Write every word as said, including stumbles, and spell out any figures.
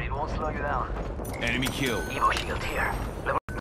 worry, it won't slow you down. Enemy killed. Evo shield here.